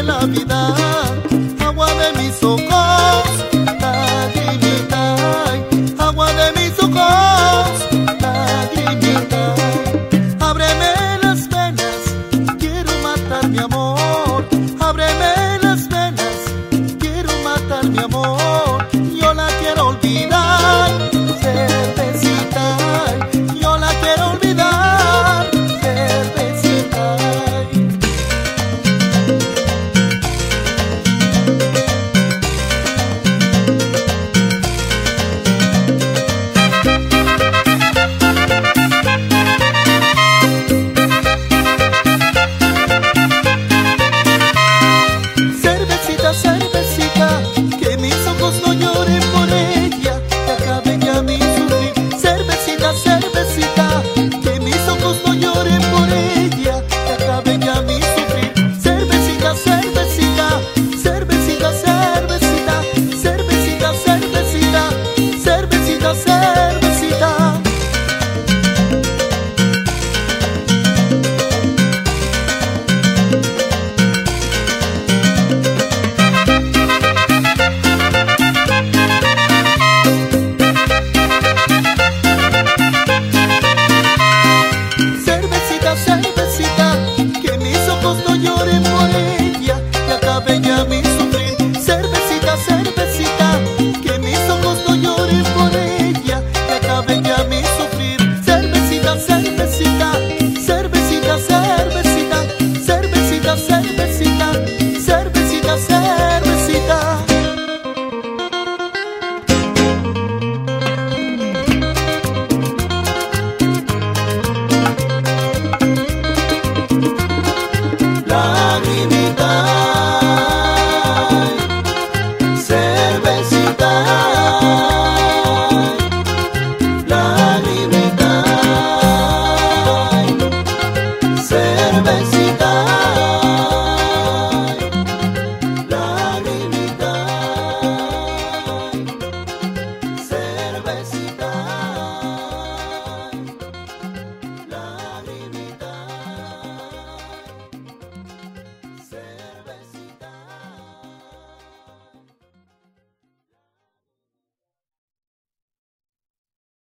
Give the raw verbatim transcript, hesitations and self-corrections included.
la vida. Agua de mis ojos, lagrimita, agua de mis ojos, lagrimita. Ábreme las venas, quiero matar mi amor. Ábreme las venas, quiero matar mi amor. Yo la quiero olvidar, cervecita. Yo la quiero olvidar, cervecita. Cervecita, cervecita, que mis ojos no lloren por ella, que acabe ya mi sufrir. Cervecita, cervecita, que mis ojos no lloren por ella, que acabe ya mi sufrir. Cervecita, cervecita, cervecita, cervecita, cervecita, cervecita, cervecita, cervecita. Cervecita, cervecita, que mis ojos no lloren por ella, que acabe ya mi